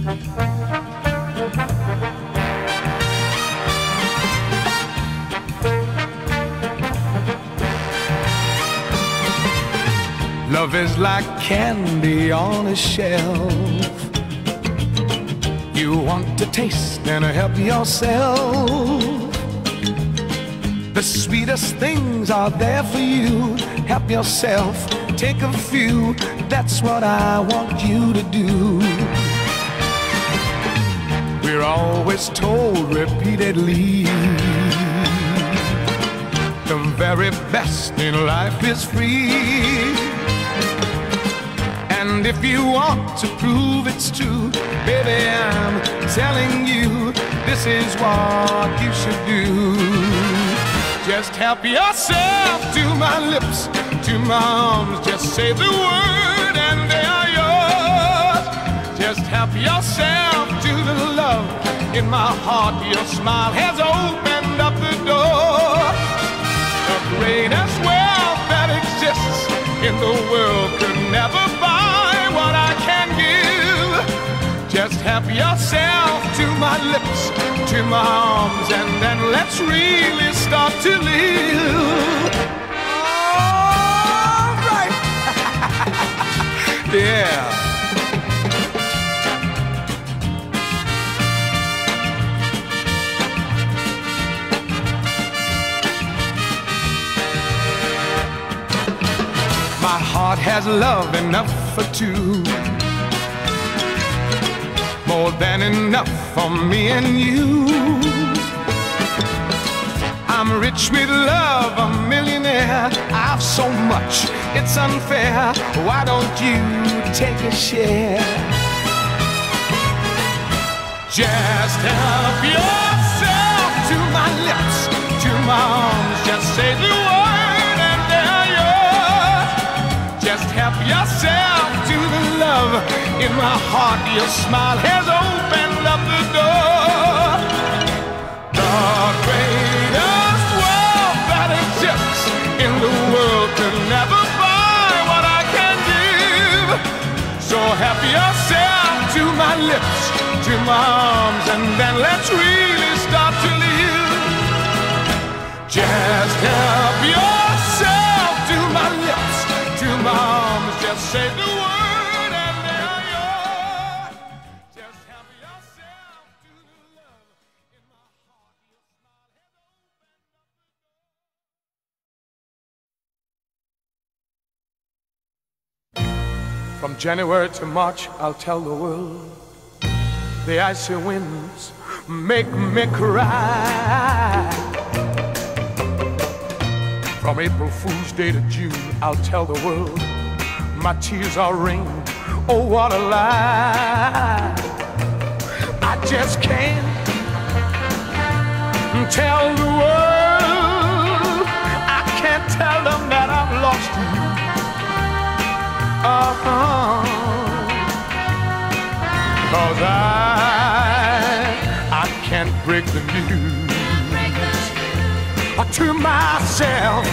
Love is like candy on a shelf. You want to taste and help yourself. The sweetest things are there for you. Help yourself, take a few. That's what I want you to do. We're always told repeatedly, the very best in life is free. And if you want to prove it's true, baby, I'm telling you, this is what you should do. Just help yourself to my lips, to my arms. Just say the word and they are yours. Just help yourself to the love in my heart. Your smile has opened up the door. The greatest wealth that exists in the world could never buy what I can give. Just help yourself to my lips, to my arms, and then let's really start to live. All right. Yeah. My heart has love enough for two, more than enough for me and you. I'm rich with love, a millionaire. I've so much, it's unfair. Why don't you take a share? Just help yourself to my lips, to my arms. Just say the word and they're yours. Just help yourself to the love in my heart. Your smile has opened up the door. The greatest wealth that exists in the world could never buy what I can give. So help yourself to my lips, to my arms, and then let's really start to live. Just help yourself to my lips, to my arms. Just say the word and they're yours. Just help yourself to the love in my heart. Your smile has opened up the door. From January to March, I'll tell the world, the icy winds make me cry. From April Fool's Day to June, I'll tell the world, my tears are rain. Oh, what a lie. I just can't tell the world, I can't tell them that I've lost you. Cause I can't break the news to myself.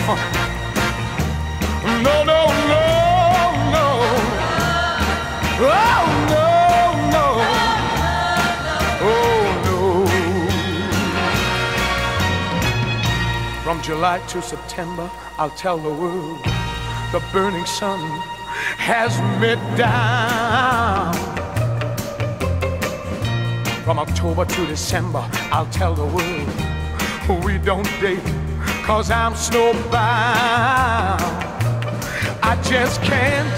No, no, no, no. Oh, no, no. Oh, no. From July to September, I'll tell the world, the burning sun has me down. From October to December, I'll tell the world, we don't date, cause I'm snowbound. I just can't,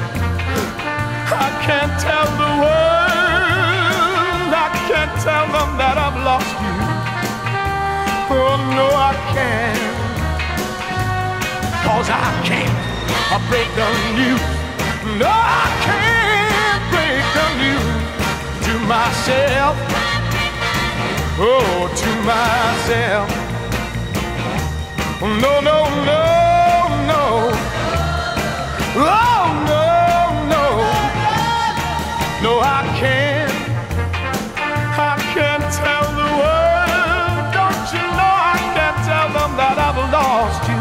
I can't tell the world, I can't tell them that I've lost you. Oh no, I can't, cause I can't break the news. No, I can't break the news to myself. Oh, to myself. No, no, no, no. Oh, no, no. No, I can't tell the world. Don't you know I can't tell them that I've lost you.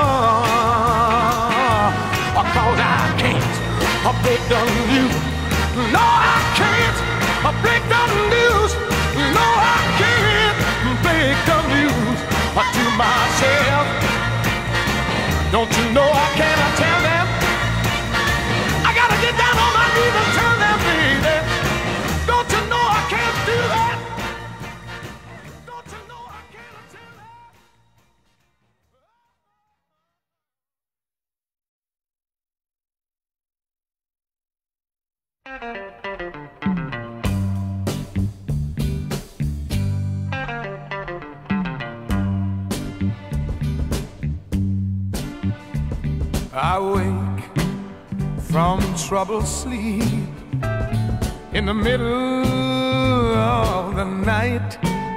Cause I can't break the news No, I can't break the news. No, I can't break the news to myself. Don't you know I cannot tell them? I gotta get down on my knees and tell them, baby. Don't you know I can't do that? Don't you know I cannot tell them? I wake from troubled sleep in the middle of the night,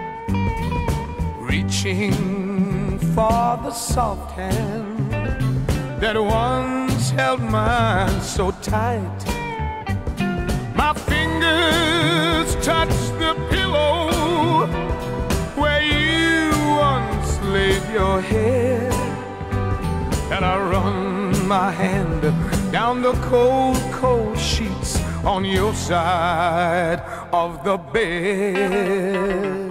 reaching for the soft hand that once held mine so tight. My fingers touch the pillow where you once laid your head, and I run my hand down the cold, cold sheets on your side of the bed.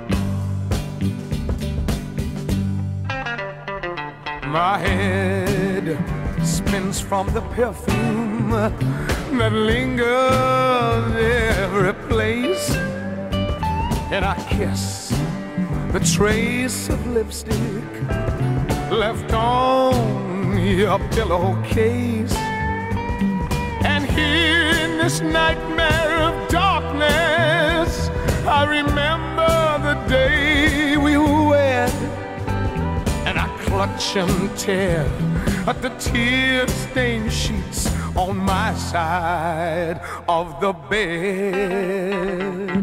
My head spins from the perfume that lingers every place, and I kiss the trace of lipstick left on your pillowcase. And here in this nightmare of darkness, I remember the day we wed, and I clutch and tear at the tear-stained sheets on my side of the bed.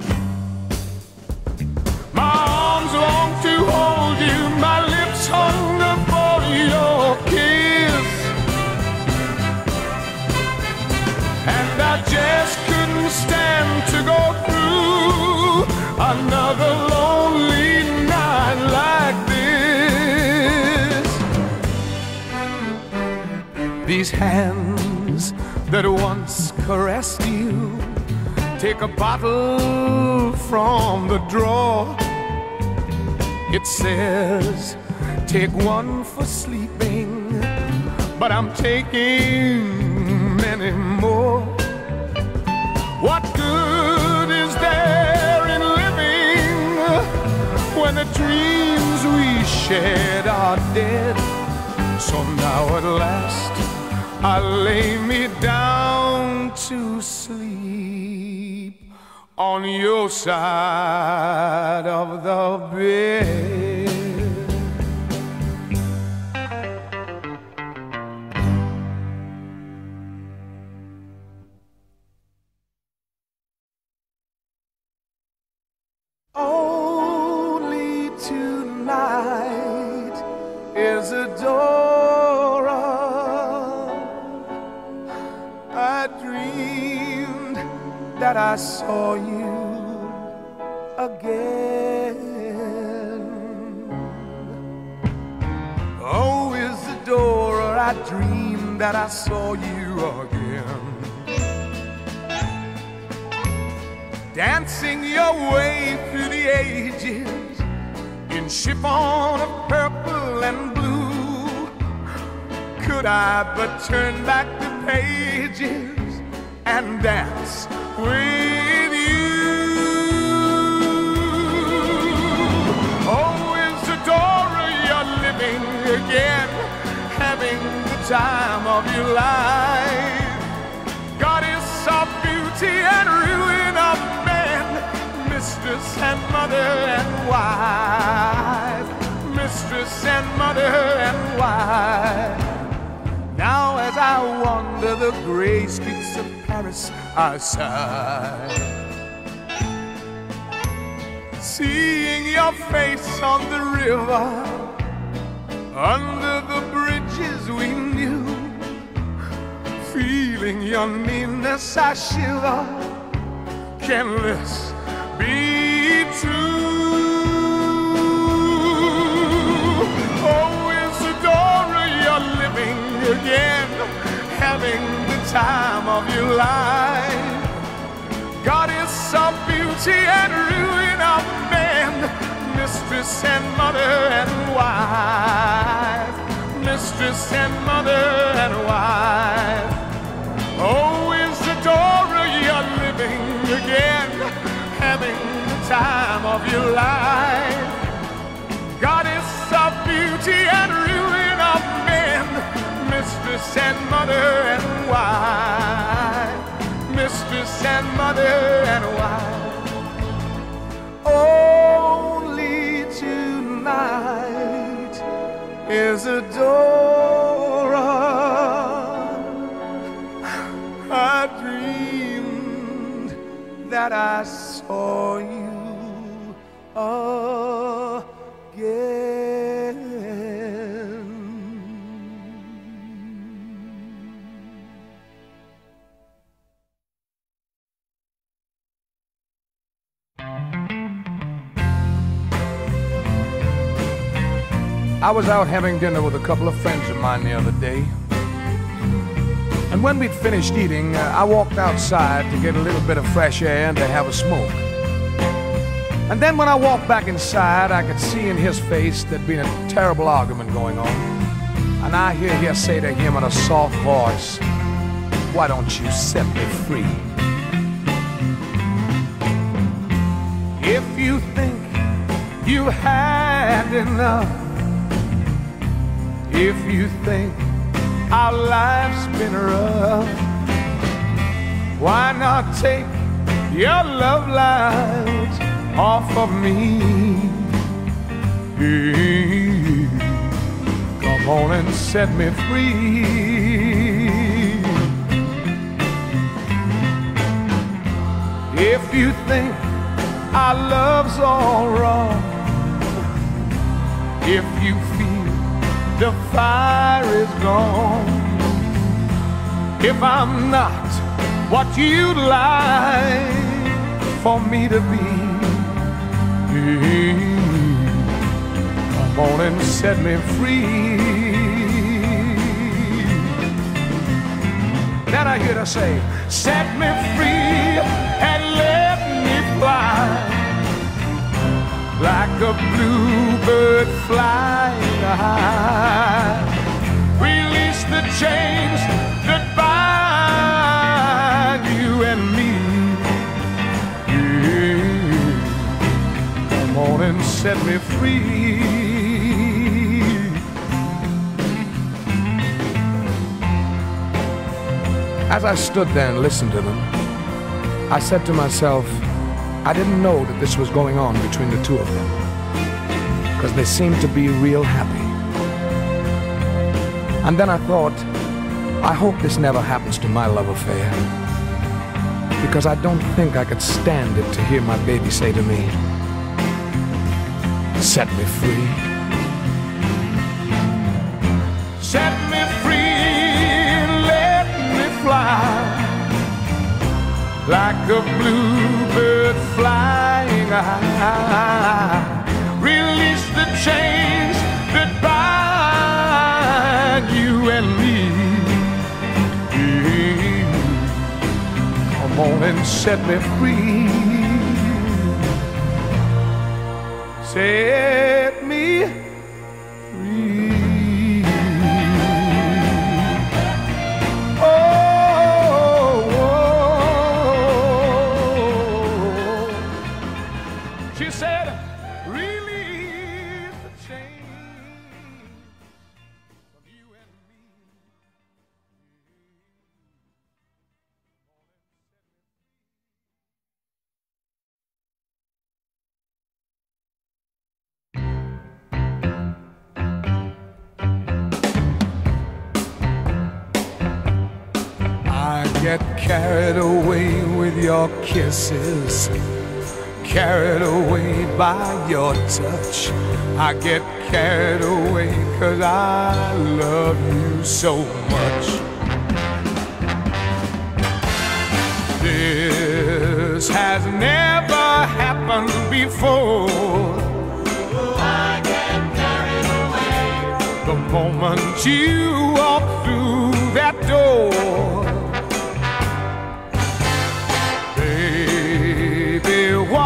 My arms long to hold you, my lips hunger for your kiss, and I just couldn't stand to go through another lonely night like this. These hands that once caressed you take a bottle from the drawer. It says, take one for sleeping, but I'm taking many more. What good is there in living when the dreams we shared are dead? So now at last I lay me down to sleep on your side of the bed. Only tonight, Isadora, I dreamed that I saw you again. Oh, Isadora, I dreamed that I saw you again, dancing your way through the ages in chiffon of purple and blue. Could I but turn back the pages and dance with you? Oh, Isadora, you're living again, having the time of your life. Goddess of beauty and ruin of men, mistress and mother and wife, mistress and mother and wife. Now as I wander the gray streets of Paris, I sigh, seeing your face on the river, under the bridges we knew, feeling your nearness I shiver. Can this be true? Oh, Isadora, you're living again, having the time of your life. beauty and ruin of men, mistress and mother and wife, mistress and mother and wife. Oh, Isadora, you're living again, having the time of your life. Goddess of beauty and ruin of men, mistress and mother and wife, mistress and mother and wife. Only tonight, Isadora, I dreamed that I saw you again. I was out having dinner with a couple of friends of mine the other day. And when we'd finished eating, I walked outside to get a little bit of fresh air and to have a smoke. And then when I walked back inside, I could see in his face there'd been a terrible argument going on. And I hear her say to him in a soft voice, "Why don't you set me free?" If you think you've had enough, if you think our life's been rough, why not take your love light off of me? Come on and set me free. If you think our love's all wrong, if you feel the fire is gone, if I'm not what you'd like for me to be, come on and set me free. Then I hear her say, "Set me free and let me fly like a bluebird flying high. Release the chains that bind you and me. Come on and set me free." As I stood there and listened to them, I said to myself, I didn't know that this was going on between the two of them, because they seemed to be real happy. And then I thought, I hope this never happens to my love affair, because I don't think I could stand it to hear my baby say to me, "Set me free." Set me free, let me fly like a bluebird flying high. Release the chains that bind you and me. Come on and set me free. Set me free. She said, "Release the chains from you and me." I get carried away with your kisses, carried away by your touch. I get carried away 'cause I love you so much. This has never happened before. I get carried away the moment you walk through that door. Baby, why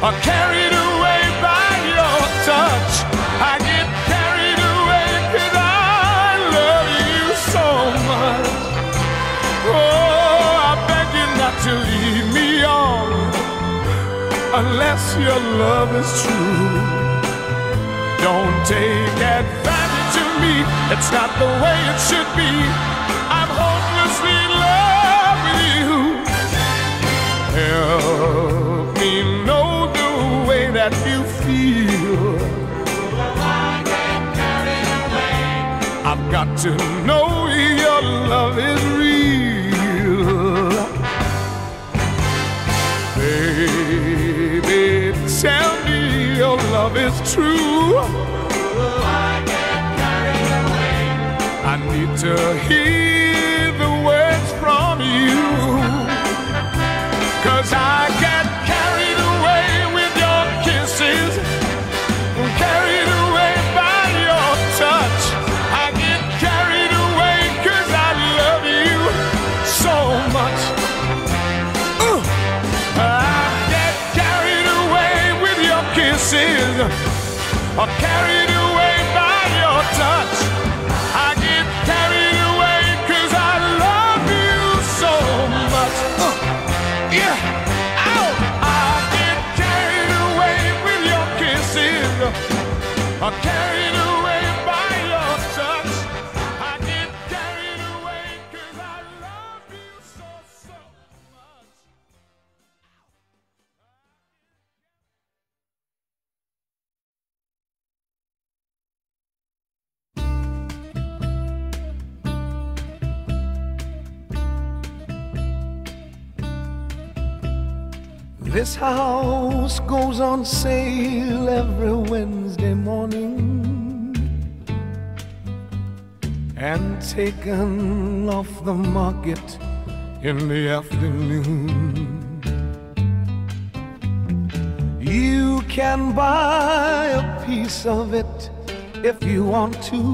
carried away by your touch. I get carried away 'cause I love you so much. Oh, I beg you not to leave me on unless your love is true. Don't take advantage of me, it's not the way it should be. I'm hopelessly in love with you. Help me know the way that you feel. I get carried away. I've got to know your love is real. Baby, tell me your love is true. I get carried away. I need to hear the words from you, 'cause I get carried away with your kisses, carried away by your touch. I get carried away 'cause I love you so much. I get carried away with your kisses, carried away by your touch. I get carried away 'cause I love you so much. Yeah, ow! I get carried away with your kisses, carried away by your touch. I get carried away 'cause I love you so much. This house goes on sale every Wednesday morning and taken off the market in the afternoon. You can buy a piece of it if you want to.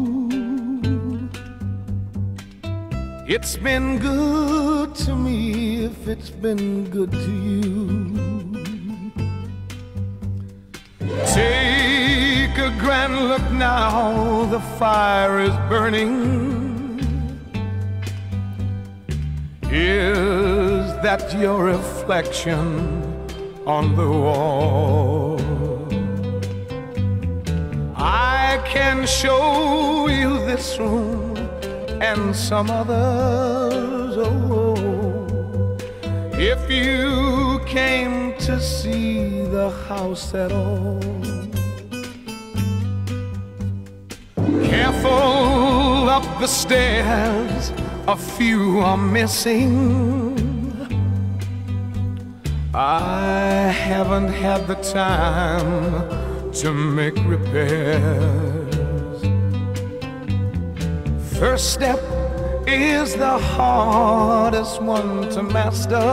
It's been good to me if it's been good to you. Take a grand look now, the fire is burning. Is that your reflection on the wall? I can show you this room and some others, oh, if you came to see the house at all. Careful up the stairs, a few are missing. I haven't had the time to make repairs. First step is the hardest one to master,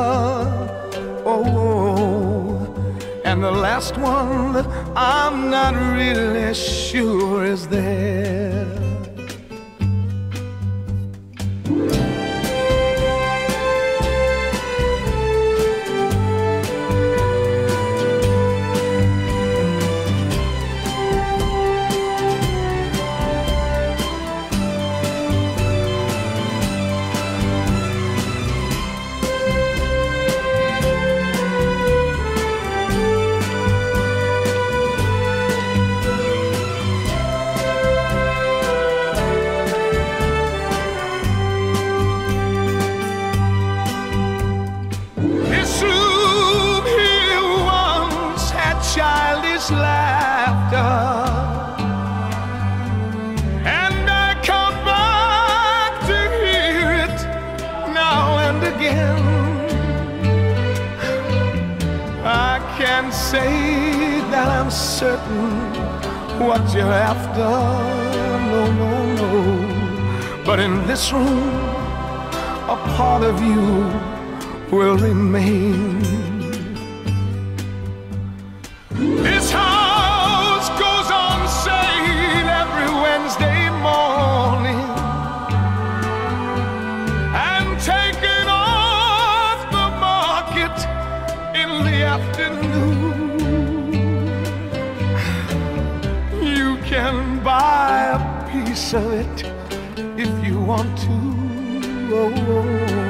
oh, and the last one I'm not really sure is there. Childish laughter, and I come back to hear it now and again. I can't say that I'm certain what you're after, no, no, no, but in this room a part of you will remain. This house goes on sale every Wednesday morning and taken off the market in the afternoon. answer it if you want to. Oh,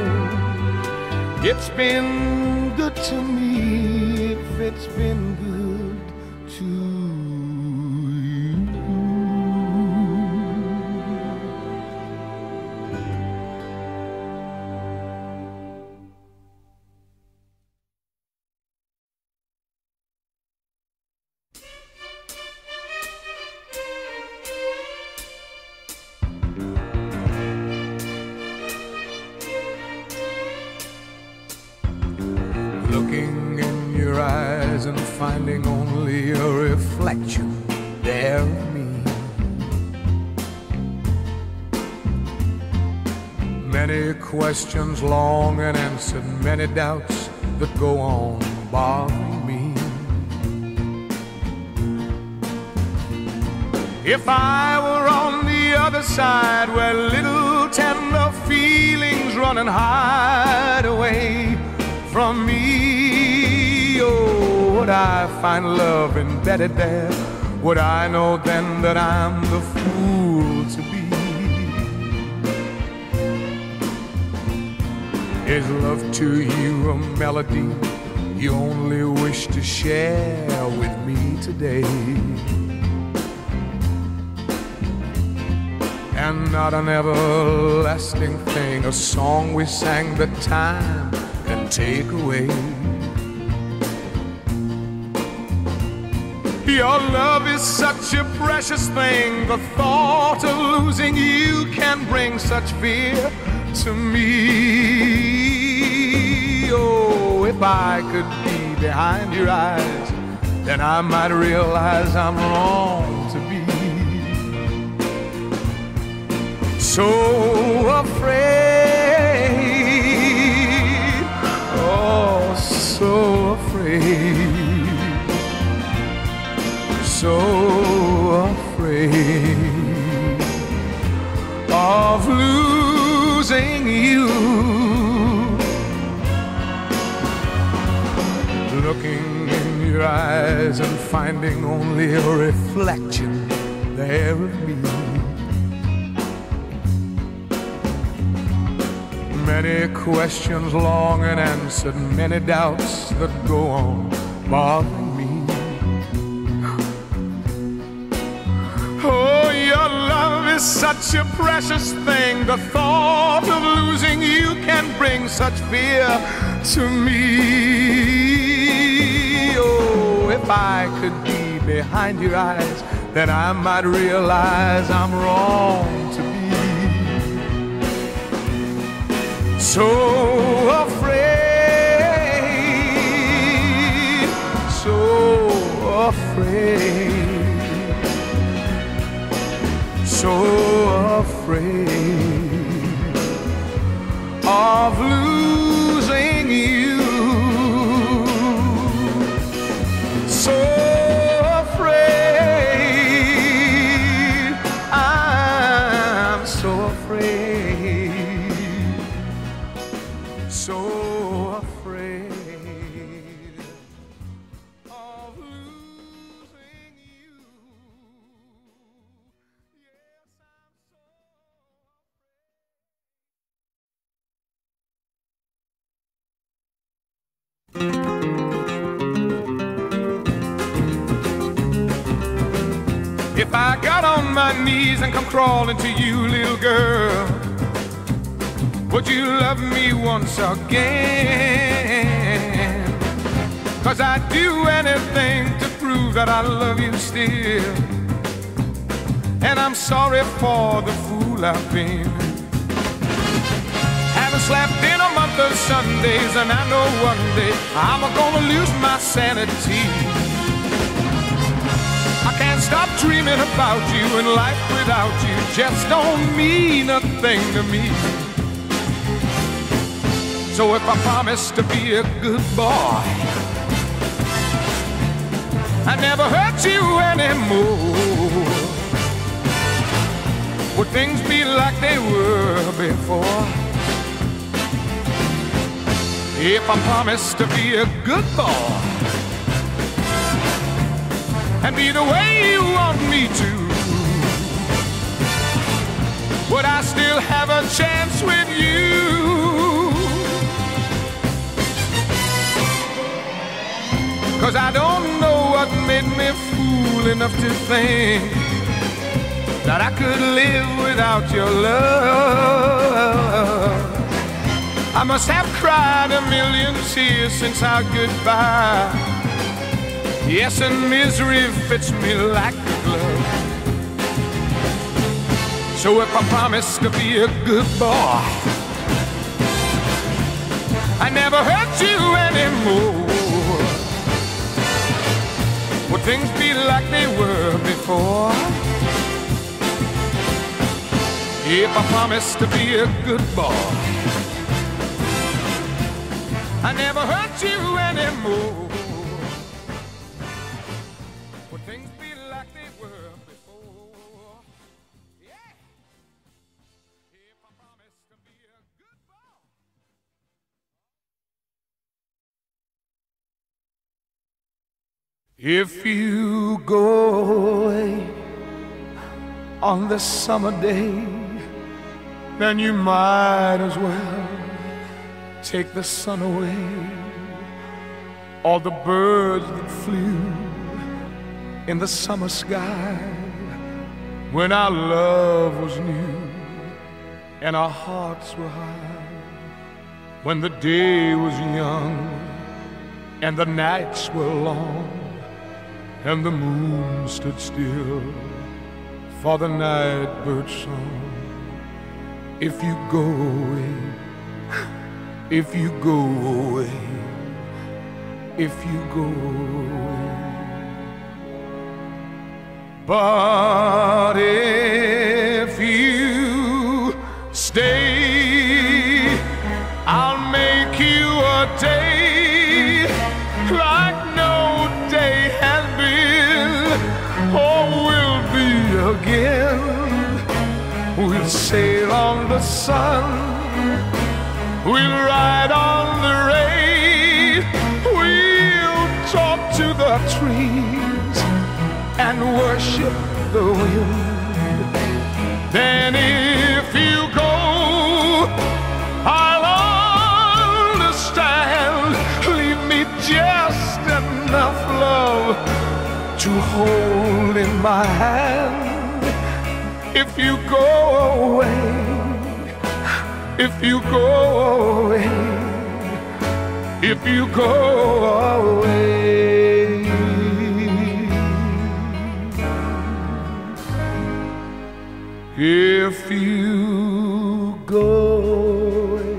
it's been good to me if it's been good to you. Looking in your eyes and finding only a reflection there of me. Many questions long unanswered, many doubts that go on bothering me. If I were on the other side where little tender feelings run and hide away from me, oh, would I find love embedded there? Would I know then that I'm the fool to be? Is love to you a melody you only wish to share with me today? And not an everlasting thing, a song we sang that time can take away. Your love is such a precious thing. The thought of losing you can bring such fear to me. Oh, if I could be behind your eyes, then I might realize I'm wrong to be so afraid. Oh, so afraid, so afraid of losing you. Looking in your eyes and finding only a reflection there of me. Many questions long unanswered, many doubts that go on bothering me. Oh, your love is such a precious thing. The thought of losing you can bring such fear to me. Oh, if I could be behind your eyes, then I might realize I'm wrong to be so afraid, so afraid, so afraid of losing you, so afraid, I'm so afraid, so afraid of losing you. Yes, I'm so If I got on my knees and come crawling to you, little girl, would you love me once again? 'Cause I'd do anything to prove that I love you still. And I'm sorry for the fool I've been. Haven't slept in a month of Sundays, and I know one day I'm gonna lose my sanity. I can't stop dreaming about you, and life without you just don't mean a thing to me. So if I promise to be a good boy, I never hurt you anymore, would things be like they were before? If I promise to be a good boy and be the way you want me to, chance with you. Cause I don't know what made me fool enough to think that I could live without your love. I must have cried a million tears since our goodbye. Yes, and misery fits me like a glove. So if I promise to be a good boy, I never hurt you anymore, would things be like they were before? If I promise to be a good boy, I never hurt you anymore, would things be like they were before? Yeah. If I promise to be a good boy. If you go away on this summer day, then you might as well take the sun away. All the birds that flew in the summer sky when our love was new and our hearts were high, when the day was young and the nights were long and the moon stood still for the night bird song. If you go away, if you go away, if you go away. But if you stay, I'll make you a day like no day has been or will be again. We'll sail on the sun, we'll ride on the rain, we'll talk to the trees and worship the wind. Then if you go, I'll understand. Leave me just enough love to hold in my hand. If you go away, if you go away, if you go away. If you go away,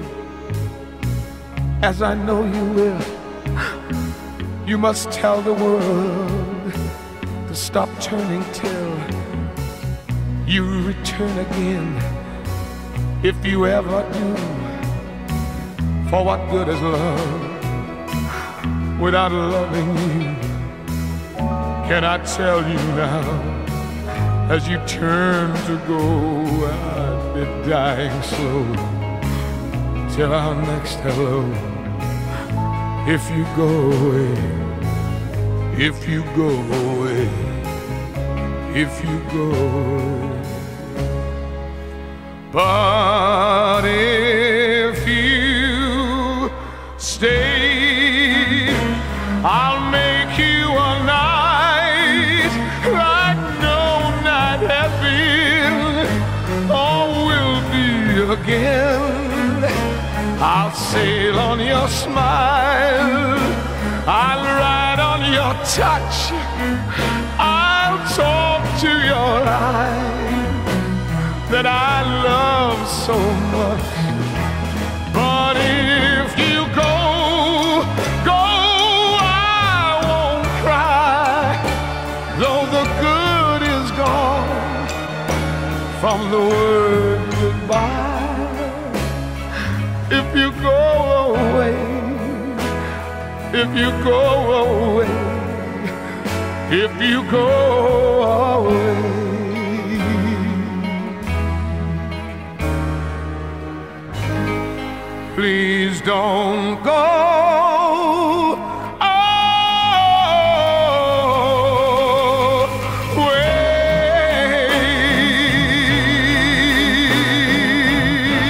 as I know you will, you must tell the world to stop turning till you return again. If you ever do, for what good is love without loving you? Can I tell you now, as you turn to go, I'd be dying slow till our next hello. If you go away, if you go away, if you go away. But if you stay, I'll make you a night like no night has been or will be again. I'll sail on your smile, I'll ride on your touch, I'll talk to your eyes that I love so much. But if you go, I won't cry, though the good is gone from the word goodbye. If you go away, if you go away, if you go away. Please don't go away.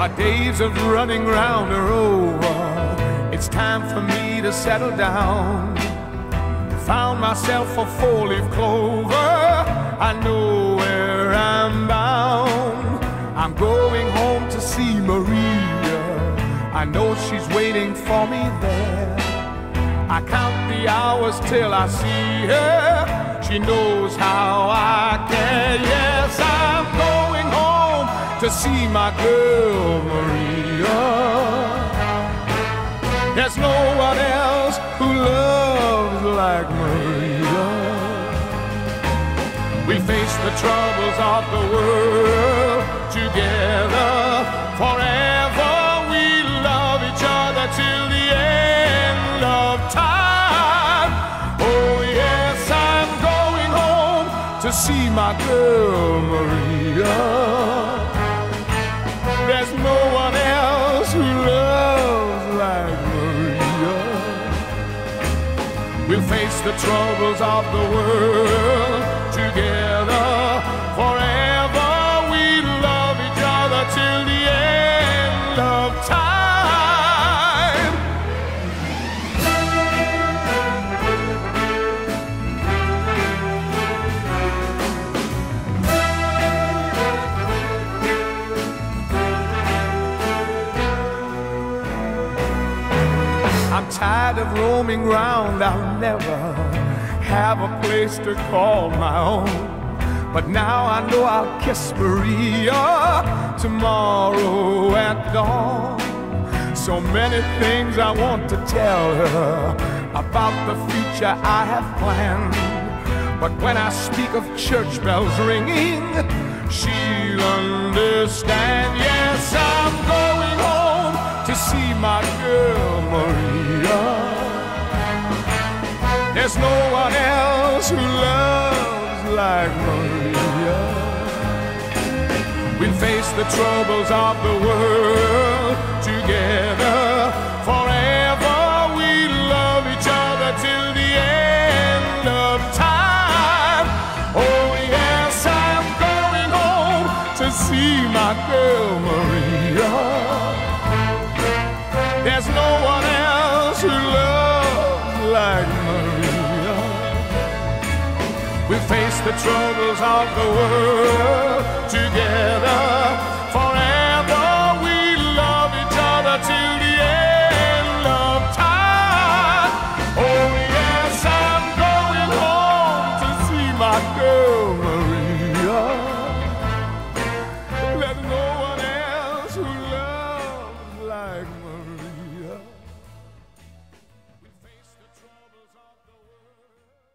My days of running round are over. It's time for me to settle down. Found myself a four-leaf clover. I know where I'm bound. I'm going home to see Maria. I know she's waiting for me there. I count the hours till I see her. She knows how I care. Yes, I'm going home to see my girl Maria. There's no one else who loves like Maria. We face the troubles of the world together forever. We love each other till the end of time. Oh yes, I'm going home to see my girl Maria. There's no one else who loves like Maria. We'll face the troubles of the world together forever. We love each other till the end of time. I'm tired of roaming round. I'll never have a place to call my own. But now I know I'll kiss Maria tomorrow at dawn. So many things I want to tell her about the future I have planned. But when I speak of church bells ringing, she'll understand. Yes, I'm going home to see my girl Maria. There's no one else who loves like Maria. We'll face the troubles of the world together forever. We love each other till the end of time. Oh yes, I'm going home to see my girl Maria. There's no one else who loves like Maria. We face the troubles of the world together forever. We love each other till the end of time. Oh yes, I'm going home to see my girl Maria. There's no one else who loves like Maria. We face the troubles of the world.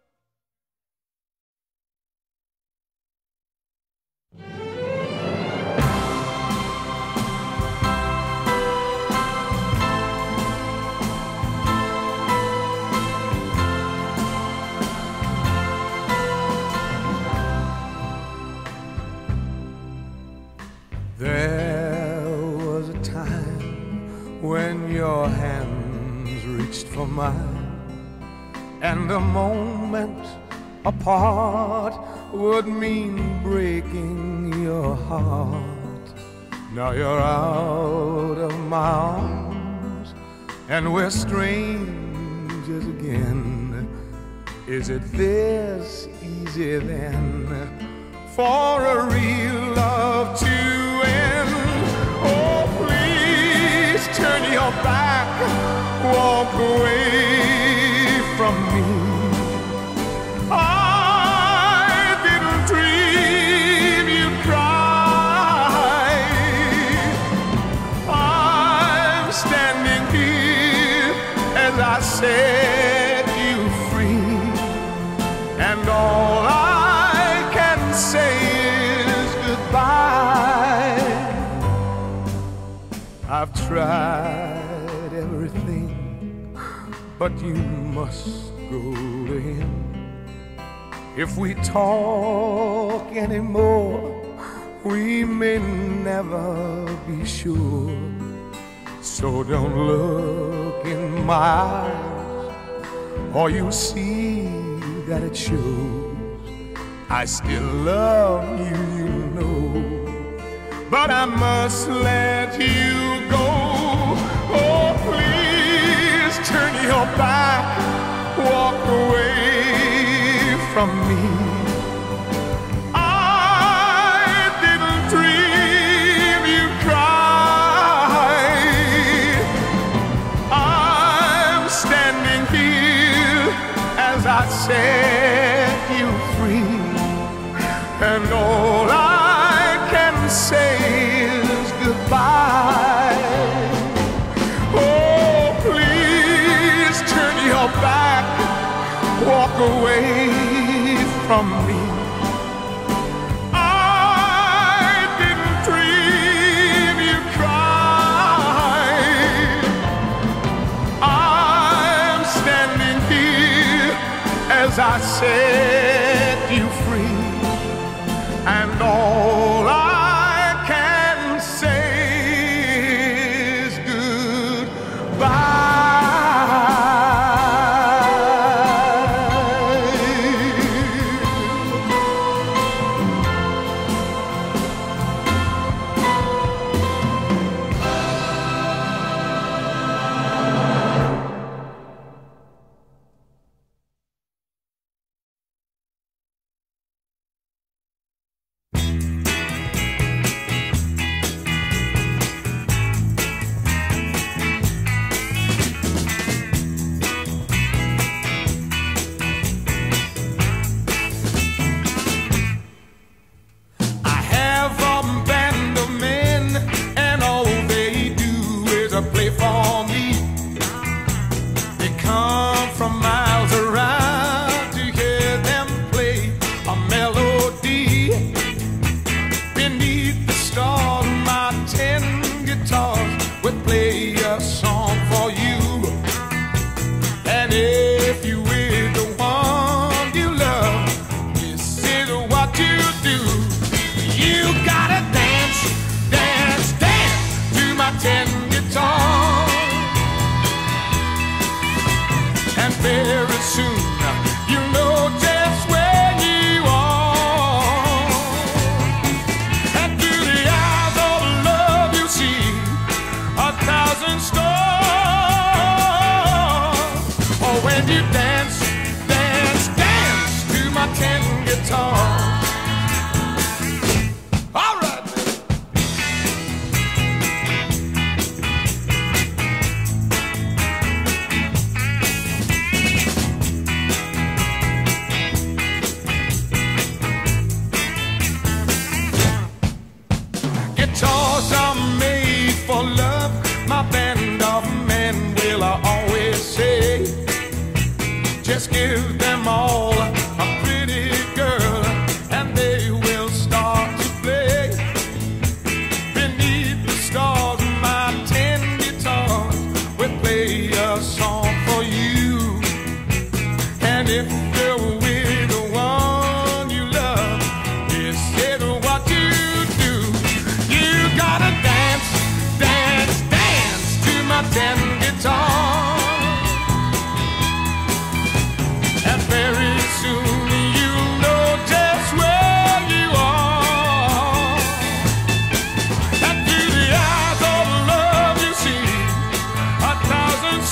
There was a time when your hands reached for mine, and a moment apart would mean breaking your heart. Now you're out of my arms, and we're strangers again. Is it this easy then for a real love to end? Oh, please turn your back, walk away from me. I didn't dream you'd cry. I'm standing here as I set you free, and all I can say is goodbye. I've tried everything, but you must go to him. If we talk anymore, we may never be sure. So don't look in my eyes, or you'll see that it shows. I still love you, you know, but but I must let you go. Oh, please turn your back, walk away from me. I didn't dream you'd cry. I'm standing here as I set you free, and all I can say is goodbye. Oh, please turn your back, walk away from me. I didn't dream you'd cry. I'm standing here as I set you free, and all I can say is goodbye. Give them all a pretty girl, and they will start to play. Beneath the stars, my 10 guitars will play a song for you. And if you're with the one you love, this is what you do. You gotta dance, dance, dance to my 10 guitars. Very soon you'll know just where you are, and through the eyes of love you see 1,000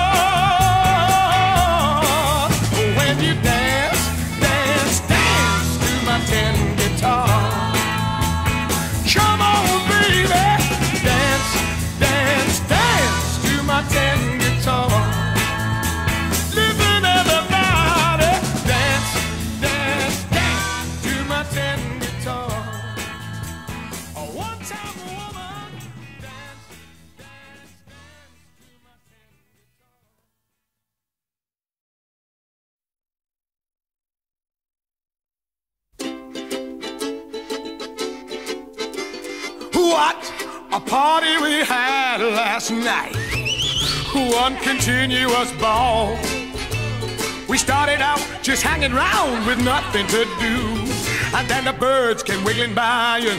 stars. When you dance, dance, dance to my 10 guitar. Come on, baby, dance, dance, dance to my 10 guitar. Living ever What a party we had last night. One continuous ball. We started out just hanging around with nothing to do, and then the birds came wiggling by and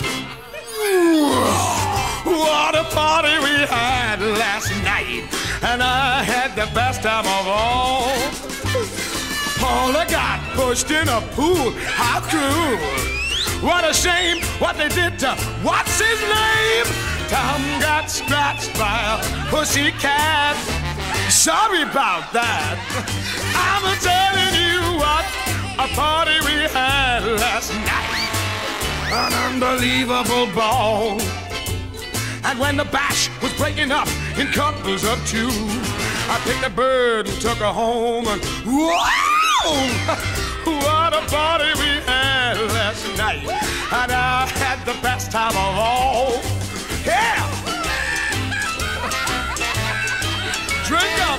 what a party we had last night. And I had the best time of all. Paula got pushed in a pool, how cruel. What a shame what they did to what's his name? Tom got scratched by a pussycat. Sorry about that. I'm telling you what a party we had last night. An unbelievable ball. And when the bash was breaking up in couples of two, I picked a bird and took her home, and whoa! What a party we had last night. And I had the best time of all. Yeah! Drink up!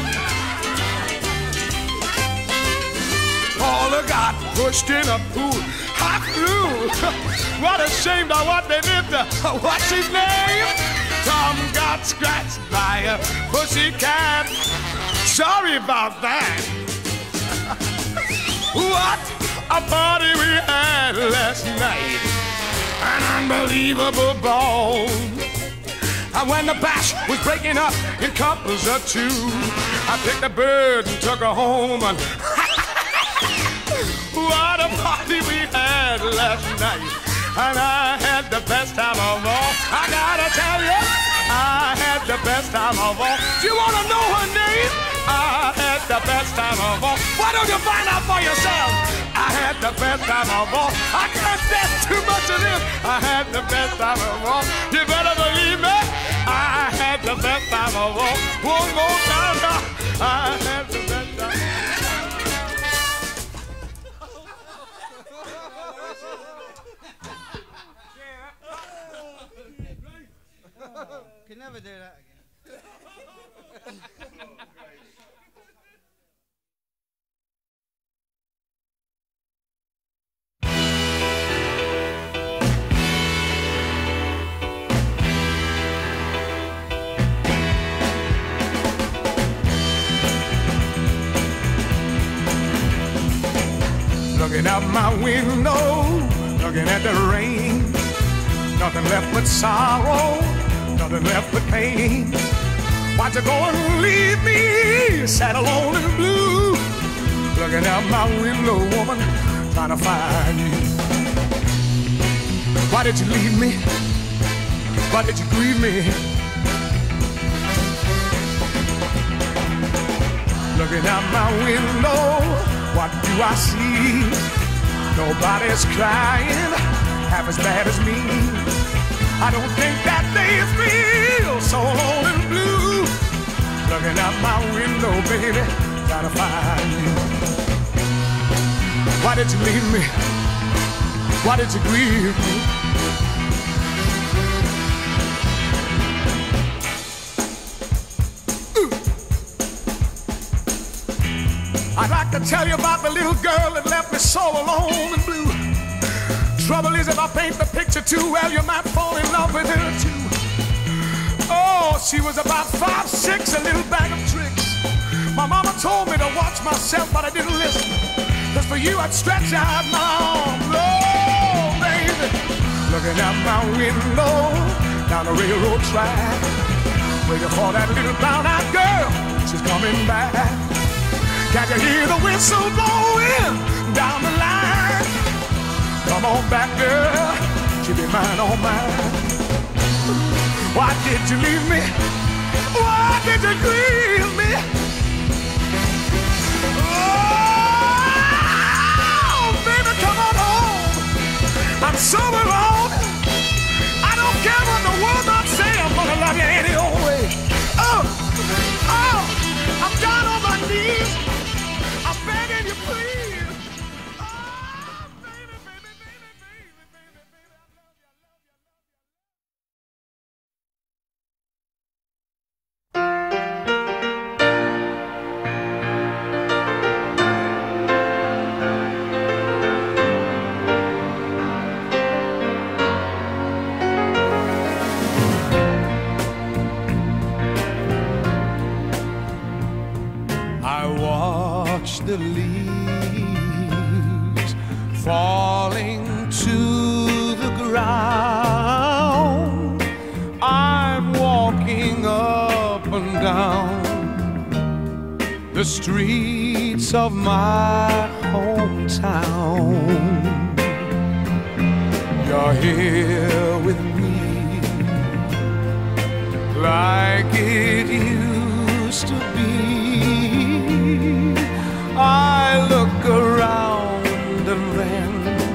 Paula got pushed in a pool. I flew. What a shame about what they did to what's his name? Tom got scratched by a pussycat. Sorry about that. What a party we had last night. An unbelievable ball. And when the bash was breaking up in couples of two, I picked a bird and took her home, and what a party we had last night. And I had the best time of all. I gotta tell you, I had the best time of all. Do you wanna know her name? I had the best time of all. Why don't you find out for yourself? I had the best time of all. I can't stand too much of this. I had the best time of all. You better believe me. I had the best time of all. One more time now. I had the best time. Can never do that again. Looking out my window, looking at the rain. Nothing left but sorrow, nothing left but pain. Why'd you go and leave me sad, alone and blue? Looking out my window, woman, trying to find you. Why did you leave me? Why did you grieve me? Looking out my window, what do I see? Nobody's crying half as bad as me. I don't think that they feel so alone and blue. Looking out my window, baby, trying to find you. Why did you leave me? Why did you grieve me? I'd like to tell you about the little girl that left me so alone and blue. Trouble is, if I paint the picture too well, you might fall in love with her too. Oh, she was about 5'6", a little bag of tricks. My mama told me to watch myself, but I didn't listen. Cause for you, I'd stretch out my arms. Oh, baby. Looking out my window, down the railroad track, waiting for that little brown-eyed girl. She's coming back. Can't you hear the whistle blowing down the line? Come on back, girl, she'll be mine, all mine. Why did you leave me? Why did you grieve me? Oh, baby, come on home. I'm so alone. I don't care what the world might say. I'm gonna love you any old way. Oh, I'm down on my knees. I'm begging you, please. Oh, baby, baby, baby, baby, baby, baby, I love you, I love you, I watch the leaves falling to the ground. I'm walking up and down the streets of my hometown. You're here with me like it used to be. I look around and then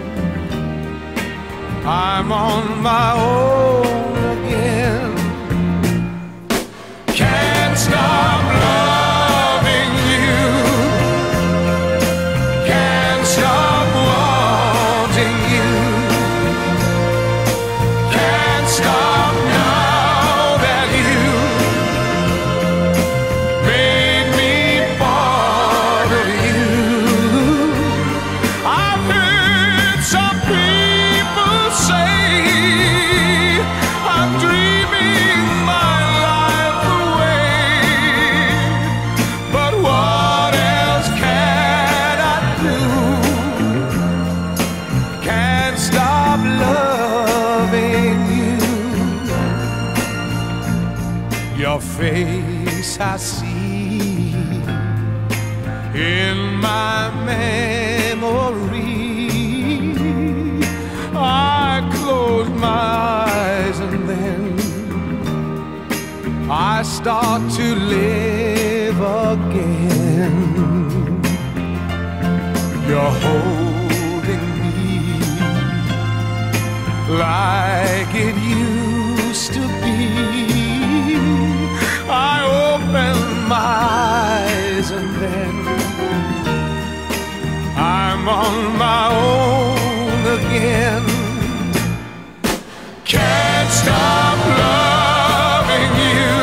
I'm on my own again. Can't stop loving you. Can't stop wanting you. Can't stop now that you made me part of you. I've heard some people say I'm dreaming my life away, but what else can I do? Can't stop loving you. Your face I see in my memory. I close my eyes and then I start to live again. You're holding me like it used to be. I open my eyes and then I'm on my own again. Can't stop loving you.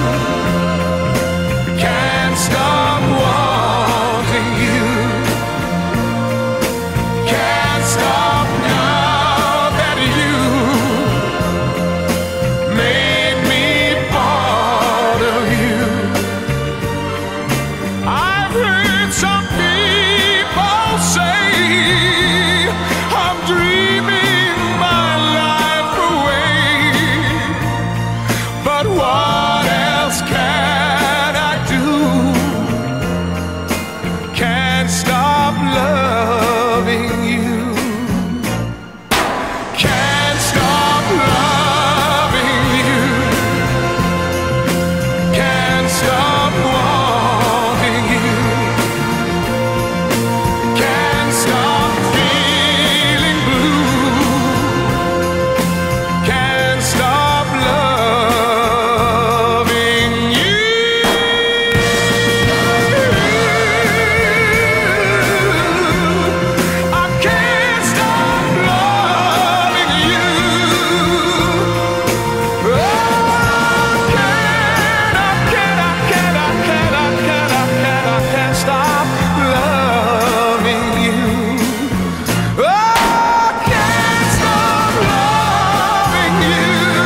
Can't stop wanting you. Can't stop now that you made me part of you. I've heard some people say I'm dreaming my life away, but what else can I do? Can't stop loving you. Can't stop loving you. Can't stop wanting you. Can't stop feeling blue. Can't stop loving you. I can't stop loving you. I can't stop loving you. Oh, can't stop loving you.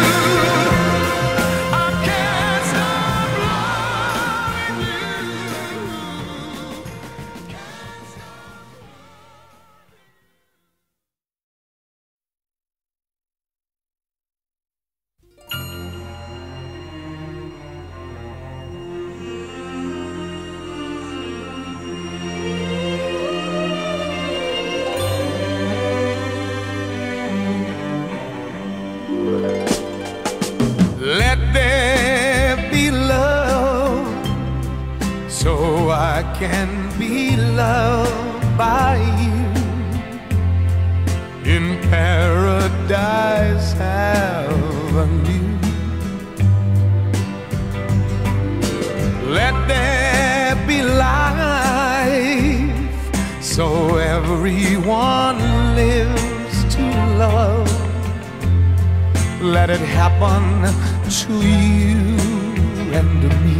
I can't stop loving you. Let there be love, so I can be loved by you. In paradise avenue, let there be life, so everyone lives to love. Let it happen to you and me.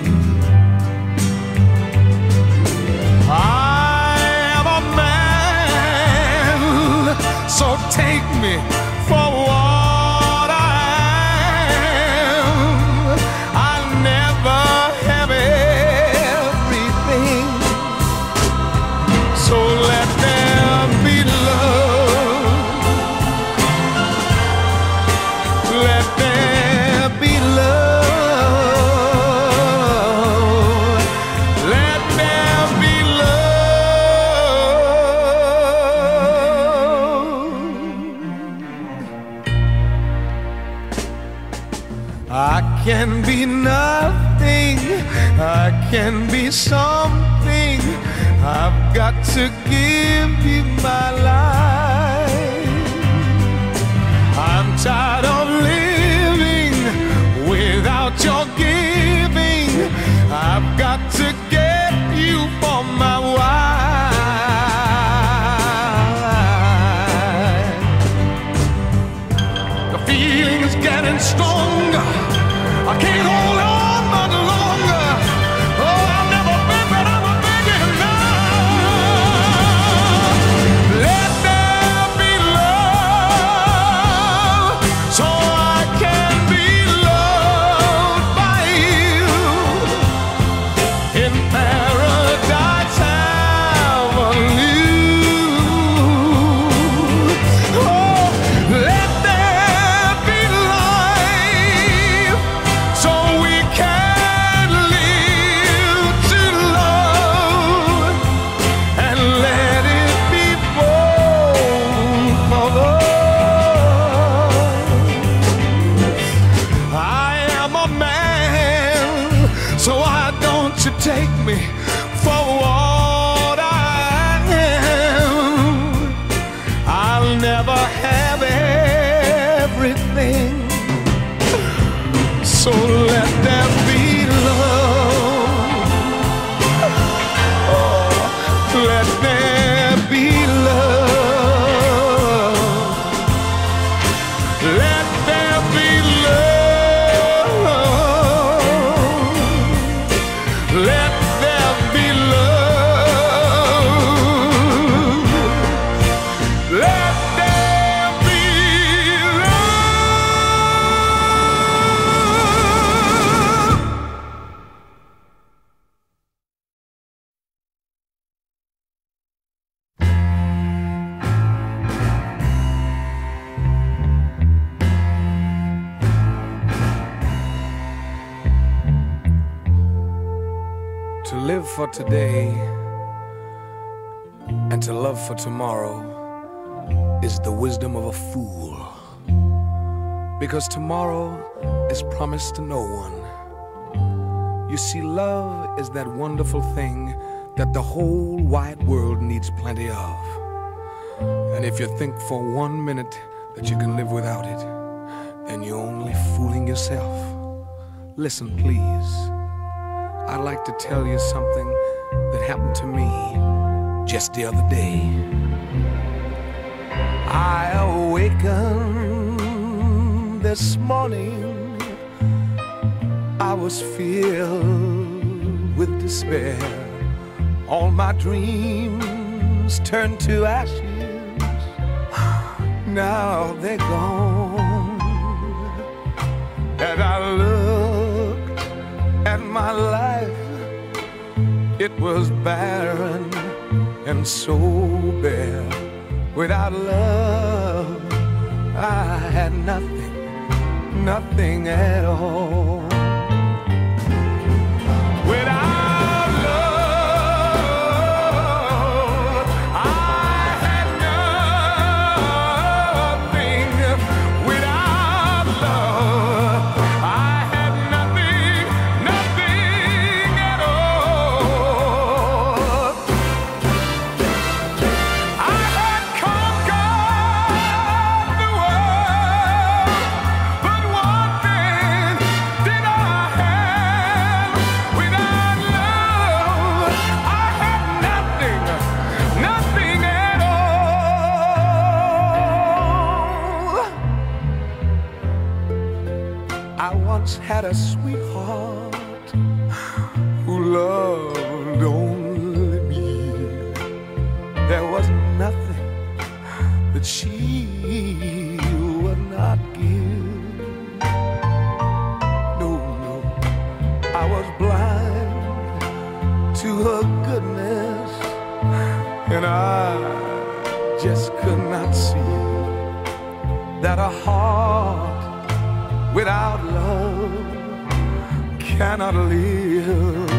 I am a man, so take me for what I am. I never have everything, so let there be love. Let there be love. Let there be love. I can be nothing, I can be something. I've got to give you my life. I'm tired of living without your giving. I've got to get you for my wife. The feeling's getting stronger. I can't hold on much longer. Oh, I've never been, but I'm a begging now. Let there be love, so I can be loved by you. In Paradise Avenue. Oh, let there be life, so we can live to love, and let it be both of us. I am a man, so why don't you take me for what I am? I'll never have everything, so let there be love. Oh, let there be love. Let there be love. Let there be love. Let there be love. To live for today and to love for tomorrow is the wisdom of a fool, because tomorrow is promised to no one. You see, love is that wonderful thing that the whole wide world needs plenty of. And if you think for 1 minute that you can live without it, then you're only fooling yourself. Listen, please. I'd like to tell you something that happened to me just the other day. I awakened this morning. I was filled with despair. All my dreams turned to ashes. Now they're gone. And I looked at my life, it was barren and so bare. Without love, I had nothing, nothing at all. Without love, I had nothing. Without love, I had nothing, nothing at all. I had conquered the world, but one thing did I have. Without love, I had nothing, nothing at all. I once had a sweetheart who loved only me. There was nothing that she would not give. No, no, I was blind to her goodness, and I just could not see that a heart without love cannot live.